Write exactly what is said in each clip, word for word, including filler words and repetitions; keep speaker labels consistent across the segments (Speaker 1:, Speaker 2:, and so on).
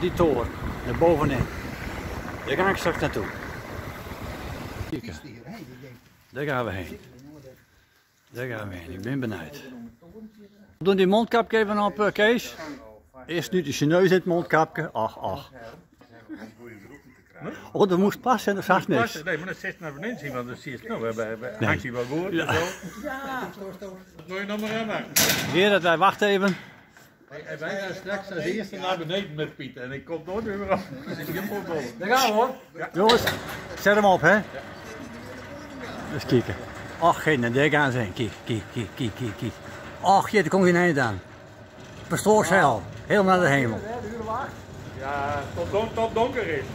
Speaker 1: die toren, naar bovenin. Daar ga ik straks naartoe. Kijk, daar gaan we heen. Daar gaan we heen, ik ben benieuwd. Doe die mondkapje even op, uh, Kees. Eerst nu de neus in het mondkapje. Ach, ach. Oh, dat moest passen, dat zag niks.
Speaker 2: Nee, maar dat zit naar beneden zien, want dan zie je het nou. We hebben hangt hij wel goed. Ja. Ja. Dat wil je nog maar hebben.
Speaker 1: Gerard, wacht even.
Speaker 2: En wij gaan straks als eerste naar beneden met Piet. En ik kom nooit meer op.
Speaker 1: Daar gaan we hoor. Ja. Jongens, zet hem op hè. Ja. Eens kijken. Ach, geen, daar gaan ze heen. Kijk, kijk, kijk, kijk, kijk, kijk. Ach, je, daar kom je heen dan. Pastoorshel, helemaal naar de hemel.
Speaker 2: Ja, tot, don tot donker is.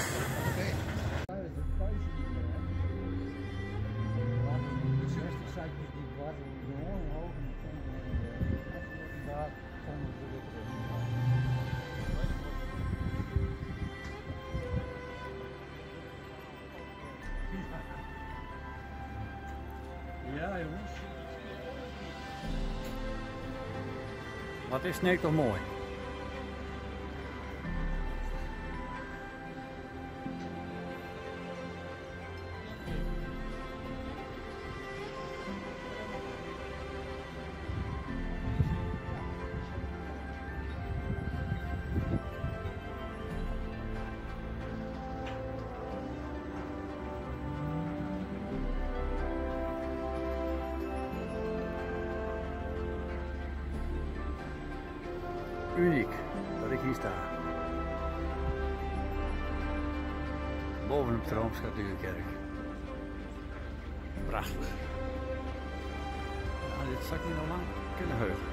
Speaker 1: Ja jongens. Wat is Sneek toch mooi. Uniek dat ik hier sta. Bovenop de Rooms-Katholieke-kerk. Prachtig. Nou, dit zou ik niet nog lang kunnen heugen.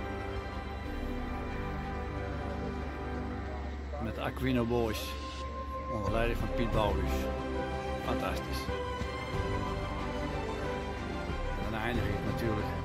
Speaker 1: Met de Aquino Boys. Onder leiding van Piet Bouwhuis. Fantastisch. En dan eindig ik natuurlijk